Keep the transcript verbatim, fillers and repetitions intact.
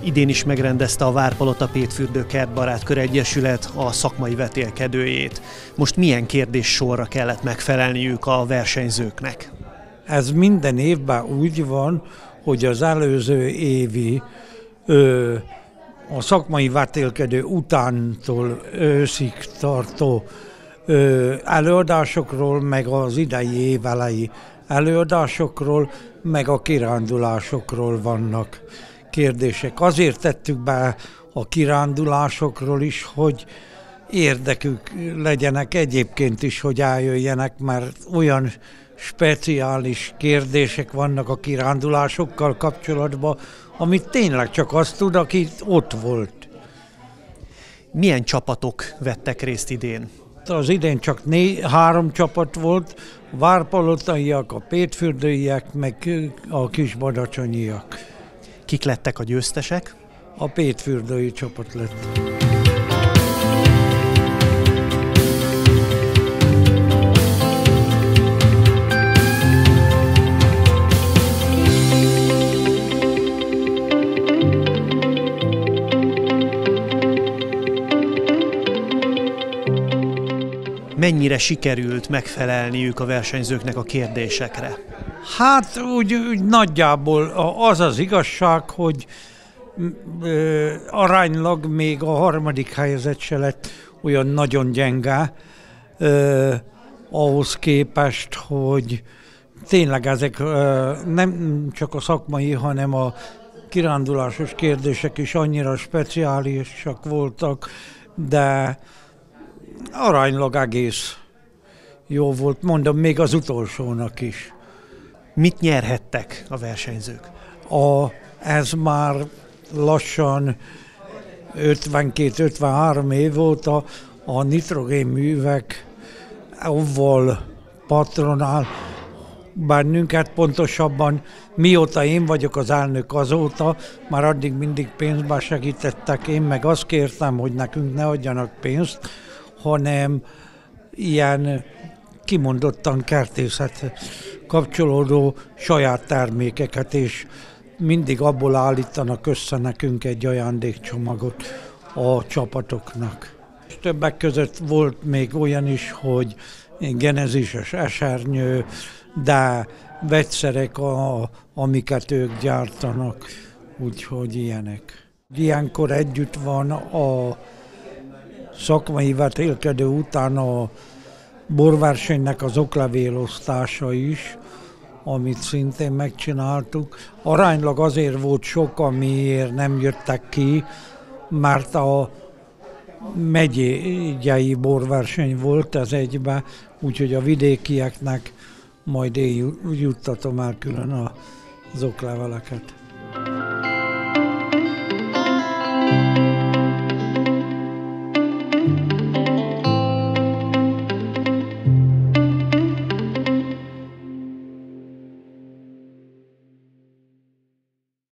Idén is megrendezte a Várpalota Pétfürdő Kertbarátkör Egyesület a szakmai vetélkedőjét. Most milyen kérdéssorra kellett megfelelniük a versenyzőknek? Ez minden évben úgy van, hogy az előző évi ö, a szakmai vetélkedő utántól őszig tartó ö, előadásokról, meg az idei év elejé előadásokról, meg a kirándulásokról vannak kérdések. Azért tettük be a kirándulásokról is, hogy érdekük legyenek egyébként is, hogy eljöjjenek, mert olyan speciális kérdések vannak a kirándulásokkal kapcsolatban, amit tényleg csak azt tud, aki ott volt. Milyen csapatok vettek részt idén? Az idén csak né- három csapat volt, a várpalotaiak, a pétfürdőiek, meg a kisbadacsonyiak. Kik lettek a győztesek? A pétfürdői csapat lett. Mennyire sikerült megfelelniük a versenyzőknek a kérdésekre? Hát úgy, úgy nagyjából az az igazság, hogy ö, aránylag még a harmadik helyzet se lett olyan nagyon gyenge ö, ahhoz képest, hogy tényleg ezek ö, nem csak a szakmai, hanem a kirándulásos kérdések is annyira speciálisak voltak, de aránylag egész jó volt, mondom, még az utolsónak is. Mit nyerhettek a versenyzők? A, ez már lassan ötvenkét-ötvenhárom év óta a nitrogénművek avval patronál bennünket, pontosabban mióta én vagyok az elnök azóta, már addig mindig pénzben segítettek, én meg azt kértem, hogy nekünk ne adjanak pénzt, hanem ilyen kimondottan kertészet kapcsolódó saját termékeket, és mindig abból állítanak össze nekünk egy ajándékcsomagot a csapatoknak. És többek között volt még olyan is, hogy genezíses esernyő, de vegyszerek, a, amiket ők gyártanak, úgyhogy ilyenek. Ilyenkor együtt van a szakmai vetélkedő után a borversenynek az oklevélosztása is, amit szintén megcsináltuk. Aránylag azért volt sok, amiért nem jöttek ki, mert a megyei borverseny volt ez egybe, úgyhogy a vidékieknek majd én juttatom el külön az okleveleket.